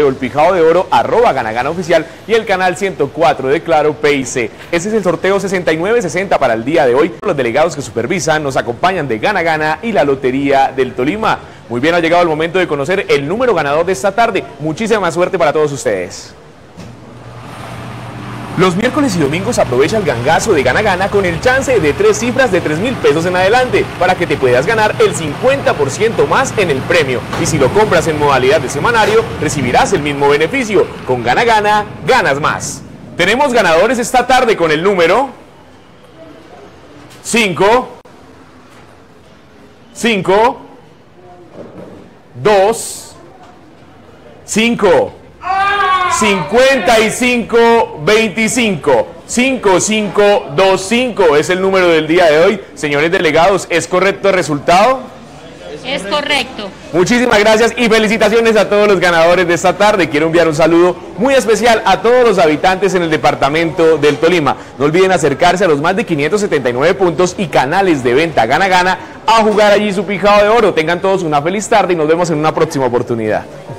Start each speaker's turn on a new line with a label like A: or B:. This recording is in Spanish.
A: El Pijao de Oro, @GanaGanaOficial y el canal 104 de Claro PIC. Ese es el sorteo 6960 para el día de hoy. Los delegados que supervisan nos acompañan de Gana Gana y la Lotería del Tolima. Muy bien, ha llegado el momento de conocer el número ganador de esta tarde. Muchísima suerte para todos ustedes. Los miércoles y domingos aprovecha el gangazo de Gana Gana con el chance de 3 cifras de 3.000 pesos en adelante para que te puedas ganar el 50% más en el premio. Y si lo compras en modalidad de semanario, recibirás el mismo beneficio. Con Gana Gana, ganas más. Tenemos ganadores esta tarde con el número 5, 2, 5. 5525 5525 es el número del día de hoy. Señores delegados, ¿es correcto el resultado?
B: Es correcto.
A: Muchísimas gracias y felicitaciones a todos los ganadores de esta tarde. Quiero enviar un saludo muy especial a todos los habitantes en el departamento del Tolima. No olviden acercarse a los más de 579 puntos y canales de venta Gana Gana a jugar allí su Pijao de Oro. Tengan todos una feliz tarde y nos vemos en una próxima oportunidad.